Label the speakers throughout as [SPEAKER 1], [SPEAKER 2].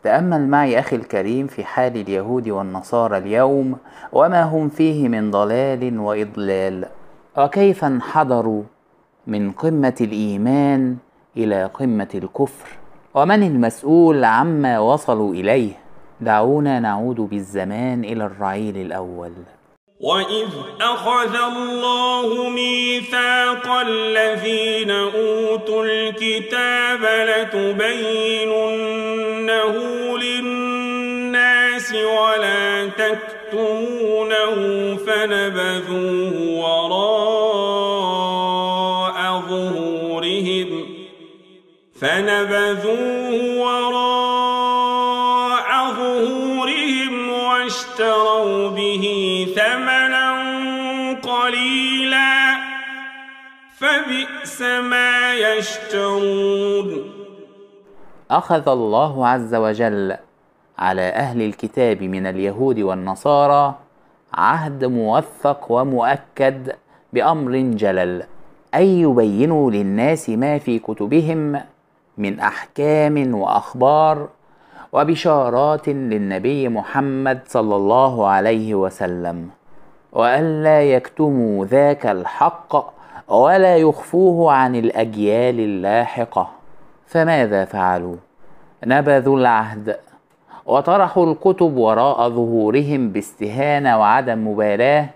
[SPEAKER 1] تأمل معي أخي الكريم في حال اليهود والنصارى اليوم وما هم فيه من ضلال وإضلال، وكيف انحدروا من قمة الإيمان إلى قمة الكفر، ومن المسؤول عما وصلوا إليه. دعونا نعود بالزمان إلى الرعيل الأول.
[SPEAKER 2] وَإِذْ أَخَذَ اللَّهُ مِيثَاقَ الَّذِينَ أُوتُوا الْكِتَابَ لَتُبَيِّنُنَّهُ لِلنَّاسِ وَلَا تَكْتُمُونَهُ فَنَبَذُوهُ وَرَاءَ ظُهُورِهِمْ وَاشْتَرَوْا بِهِ ثَمَنًا قَلِيلًا فَبِئْسَ مَا يَشْتَرُونَ.
[SPEAKER 1] أخذ الله عز وجل على أهل الكتاب من اليهود والنصارى عهد موثق ومؤكد بأمر جلل، أن يبينوا للناس ما في كتبهم من أحكام وأخبار وبشارات للنبي محمد صلى الله عليه وسلم، وألا يكتموا ذاك الحق ولا يخفوه عن الأجيال اللاحقة. فماذا فعلوا؟ نبذوا العهد وطرحوا الكتب وراء ظهورهم باستهانة وعدم مبالاة،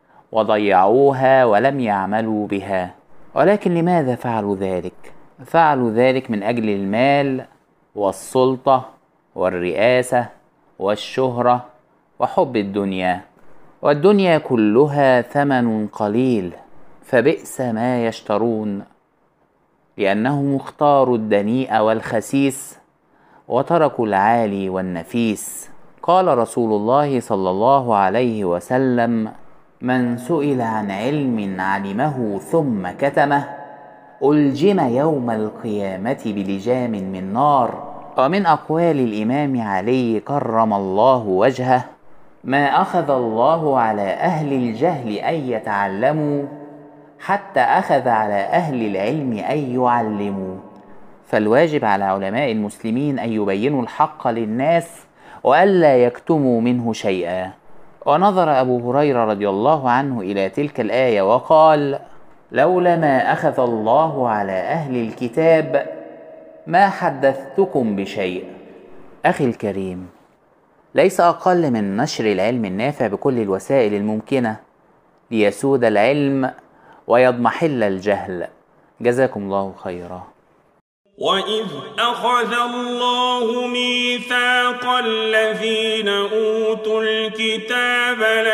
[SPEAKER 1] وضيعوها ولم يعملوا بها. ولكن لماذا فعلوا ذلك؟ فعلوا ذلك من أجل المال والسلطة والرئاسة والشهرة وحب الدنيا، والدنيا كلها ثمن قليل، فبئس ما يشترون، لأنهم اختاروا الدنيء والخسيس وتركوا العالي والنفيس. قال رسول الله صلى الله عليه وسلم: من سئل عن علم علمه ثم كتمه ألجم يوم القيامة بلجام من نار. ومن أقوال الإمام علي كرم الله وجهه: ما أخذ الله على أهل الجهل أن يتعلموا حتى أخذ على أهل العلم أن يعلموا. فالواجب على علماء المسلمين أن يبينوا الحق للناس وألا يكتموا منه شيئا. ونظر أبو هريرة رضي الله عنه إلى تلك الآية وقال: لولا ما أخذ الله على أهل الكتاب ما حدثتكم بشيء. أخي الكريم، ليس أقل من نشر العلم النافع بكل الوسائل الممكنة ليسود العلم ويضمحل الجهل. جزاكم الله خيرا.
[SPEAKER 2] وَإِذْ أَخَذَ اللَّهُ مِيثَاقَ الَّذِينَ أُوتُوا الْكِتَابَ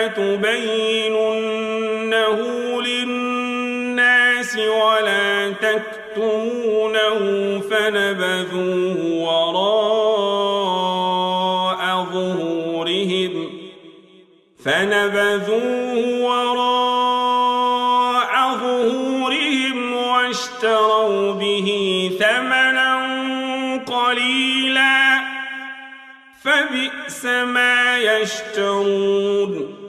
[SPEAKER 2] لَتُبَيِّنُنَّهُ لِلنَّاسِ وَلَا تَكْتُمُونَهُ فَنَبَذُوهُ وَرَاءَ ظُهُورِهِمْ وَاشْتَرَوْا بِهِ ثَمَنًا قَلِيلًا فَبِئْسَ مَا يَشْتَرُونَ.